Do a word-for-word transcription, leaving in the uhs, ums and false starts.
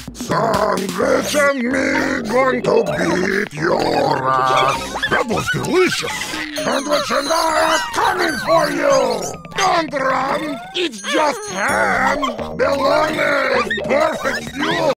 Sandwich and me going to beat your ass. That was delicious. Sandwich and I are coming for you. Don't run. It's just ham. Bologna is perfect fuel.